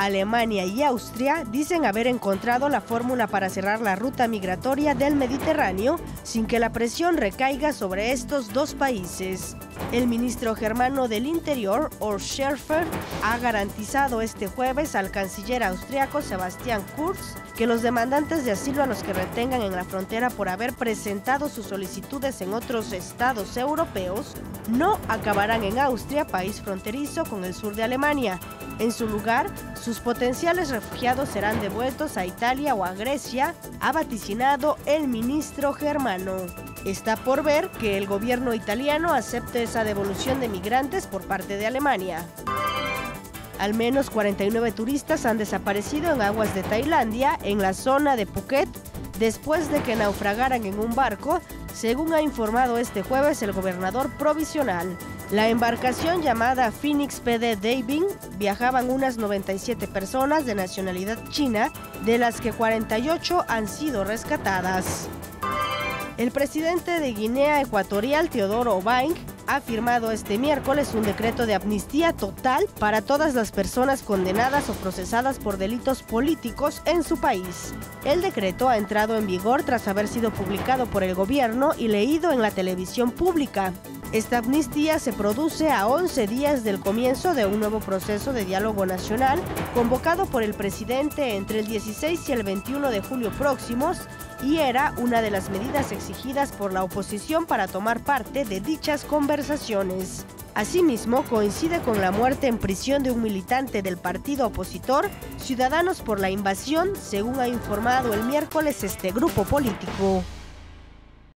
Alemania y Austria dicen haber encontrado la fórmula para cerrar la ruta migratoria del Mediterráneo sin que la presión recaiga sobre estos dos países. El ministro germano del Interior, Horst Schäfer, ha garantizado este jueves al canciller austriaco Sebastian Kurz que los demandantes de asilo a los que retengan en la frontera por haber presentado sus solicitudes en otros estados europeos no acabarán en Austria, país fronterizo con el sur de Alemania. En su lugar, sus potenciales refugiados serán devueltos a Italia o a Grecia, ha vaticinado el ministro germano. Está por ver que el gobierno italiano acepte esa devolución de migrantes por parte de Alemania. Al menos 49 turistas han desaparecido en aguas de Tailandia, en la zona de Phuket, después de que naufragaran en un barco, según ha informado este jueves el gobernador provisional. La embarcación llamada Phoenix PD Davin viajaban unas 97 personas de nacionalidad china, de las que 48 han sido rescatadas. El presidente de Guinea Ecuatorial, Teodoro Obiang, ha firmado este miércoles un decreto de amnistía total para todas las personas condenadas o procesadas por delitos políticos en su país. El decreto ha entrado en vigor tras haber sido publicado por el gobierno y leído en la televisión pública. Esta amnistía se produce a 11 días del comienzo de un nuevo proceso de diálogo nacional convocado por el presidente entre el 16 y el 21 de julio próximos, y era una de las medidas exigidas por la oposición para tomar parte de dichas conversaciones. Asimismo, coincide con la muerte en prisión de un militante del partido opositor Ciudadanos por la Invasión, según ha informado el miércoles este grupo político.